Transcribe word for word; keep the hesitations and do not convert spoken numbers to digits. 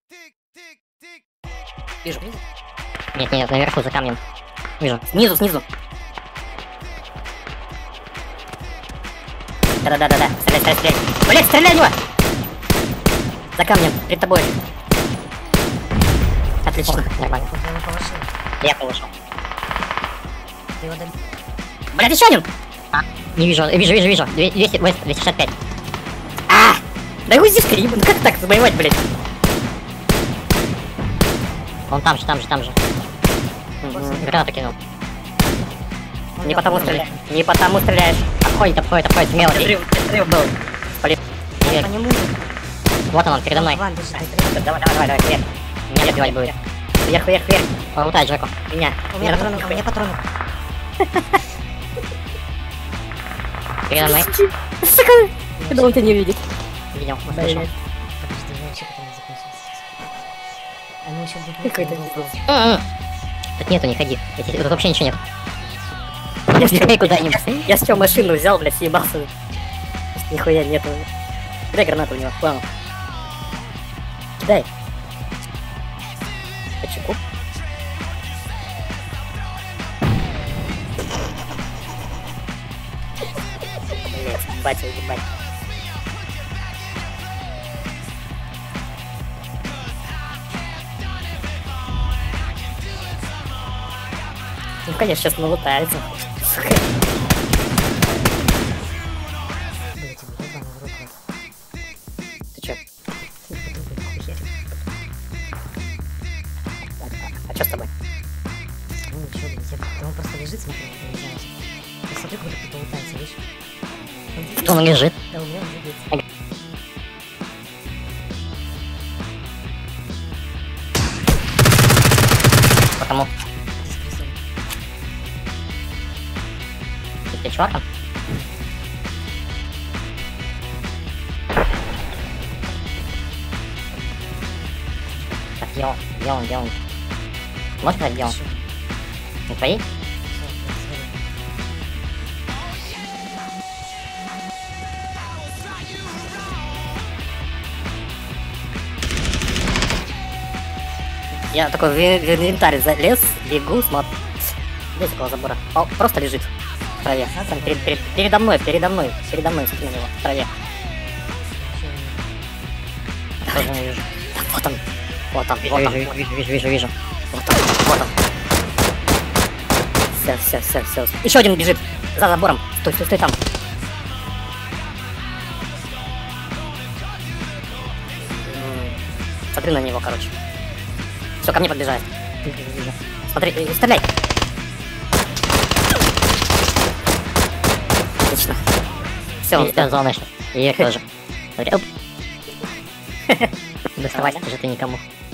Вижу. Нет, нет, наверху, за камнем. Вижу. Снизу, снизу. Да-да-да-да-да. Стреляй, стреляй, стреляй. Блять, стреляй в него! За камнем, перед тобой. Отлично, о, нормально. Я повышал. Ты его дали. Блять, еще один! А, не вижу, вижу, вижу, вижу. двести, двести шестьдесят пять. А! Да его здесь переебан. Как так завоевать, блять? Он там же, там же, там же. Гранату кинул. Не потому стреляешь. Не потому стреляешь. Обходит, обходит, обходит, смело. Взрыв был. Полет. По нему. Вот он, передо мной. Ван, держи, Давай, давай, давай, вверх. Меня добивать будет. Вверх, вверх, вверх. Лутай, Джеку. Меня. У меня патроны, у меня патроны. Передо мной. Сука! Когда он тебя не видит. Видел, услышал. Подожди, я вообще потом закончился. А ну еще будет Какой-то. Тут нету, не ходи. Тут вообще ничего нет. Я стреляй куда-нибудь. Я с чего машину взял, блядь, съебался. Нихуя нету. Кидай гранату у него, плану. Кидай. По чеку. Блядь, батя, ебать. Ну, конечно, сейчас налутается. Сука. Ты чё? А, а чё с тобой? Ну ничего, блядь, он просто лежит, смотри, не знаю. Я смотрю, как кто-то лутается, видишь? Кто он лежит? Да, у меня уже бьется. Потому. Ты чувак? Так, где он? Где он? Где он? Можешь сказать, где он? Не твои? Я такой в инвентарь залез, бегу, смотрю. Здесь около забора. О, просто лежит в траве. Там, перед, перед, передо мной, передо мной, передо мной, смотри на него, в траве. Тоже не вижу. Так, вот он. Вот он, вот он. Вижу, вижу, вижу, вижу, вижу. Вот он, вот он. Все, все, все, все. Еще один бежит за забором. Стой, стой, стой там. Смотри на него, короче. Все, ко мне подбежает. Смотри, э, стреляй. Отлично. Все, он сдал зону. И я тоже. Доставать же ты никому.